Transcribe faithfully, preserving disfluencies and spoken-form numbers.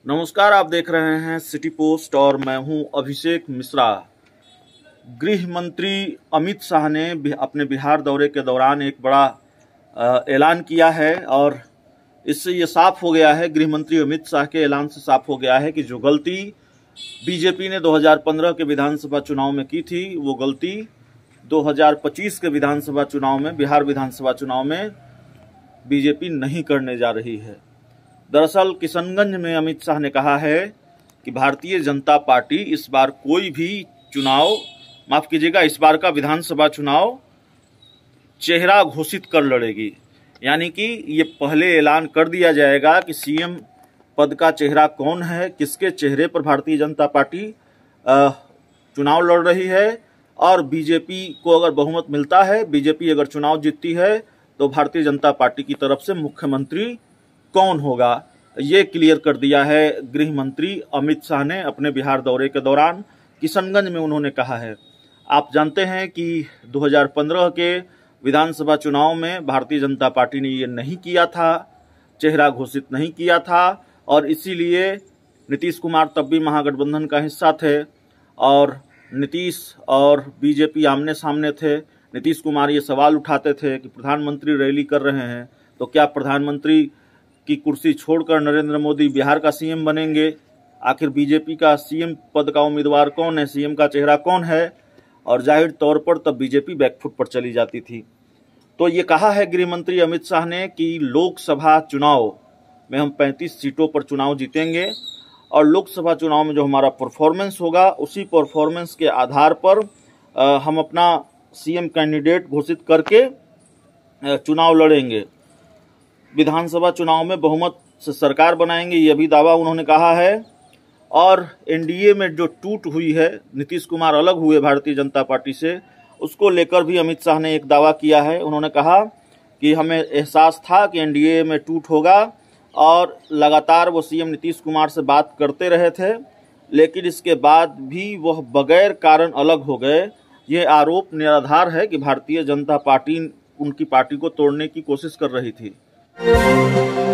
नमस्कार, आप देख रहे हैं सिटी पोस्ट और मैं हूं अभिषेक मिश्रा। गृह मंत्री अमित शाह ने अपने बिहार दौरे के दौरान एक बड़ा ऐलान किया है और इससे ये साफ हो गया है, गृह मंत्री अमित शाह के ऐलान से साफ हो गया है कि जो गलती बीजेपी ने दो हज़ार पंद्रह के विधानसभा चुनाव में की थी, वो गलती दो हज़ार पच्चीस के विधानसभा चुनाव में, बिहार विधानसभा चुनाव में बीजेपी नहीं करने जा रही है। दरअसल किशनगंज में अमित शाह ने कहा है कि भारतीय जनता पार्टी इस बार कोई भी चुनाव, माफ कीजिएगा, इस बार का विधानसभा चुनाव चेहरा घोषित कर लड़ेगी। यानी कि ये पहले ऐलान कर दिया जाएगा कि सीएम पद का चेहरा कौन है, किसके चेहरे पर भारतीय जनता पार्टी चुनाव लड़ रही है, और बीजेपी को अगर बहुमत मिलता है, बीजेपी अगर चुनाव जीतती है, तो भारतीय जनता पार्टी की तरफ से मुख्यमंत्री कौन होगा, ये क्लियर कर दिया है गृह मंत्री अमित शाह ने अपने बिहार दौरे के दौरान। किशनगंज में उन्होंने कहा है, आप जानते हैं कि दो हज़ार पंद्रह के विधानसभा चुनाव में भारतीय जनता पार्टी ने ये नहीं किया था, चेहरा घोषित नहीं किया था, और इसीलिए नीतीश कुमार तब भी महागठबंधन का हिस्सा थे और नीतीश और बीजेपी आमने सामने थे। नीतीश कुमार ये सवाल उठाते थे कि प्रधानमंत्री रैली कर रहे हैं, तो क्या प्रधानमंत्री की कुर्सी छोड़कर नरेंद्र मोदी बिहार का सीएम बनेंगे? आखिर बीजेपी का सीएम पद का उम्मीदवार कौन है, सीएम का चेहरा कौन है? और जाहिर तौर पर तब बीजेपी बैकफुट पर चली जाती थी। तो ये कहा है गृह मंत्री अमित शाह ने कि लोकसभा चुनाव में हम पैंतीस सीटों पर चुनाव जीतेंगे और लोकसभा चुनाव में जो हमारा परफॉर्मेंस होगा, उसी परफॉर्मेंस के आधार पर आ, हम अपना सीएम कैंडिडेट घोषित करके चुनाव लड़ेंगे। विधानसभा चुनाव में बहुमत से सरकार बनाएंगे, ये भी दावा उन्होंने कहा है। और एनडीए में जो टूट हुई है, नीतीश कुमार अलग हुए भारतीय जनता पार्टी से, उसको लेकर भी अमित शाह ने एक दावा किया है। उन्होंने कहा कि हमें एहसास था कि एनडीए में टूट होगा और लगातार वो सीएम नीतीश कुमार से बात करते रहे थे, लेकिन इसके बाद भी वह बगैर कारण अलग हो गए। ये आरोप निराधार है कि भारतीय जनता पार्टी उनकी पार्टी को तोड़ने की कोशिश कर रही थी।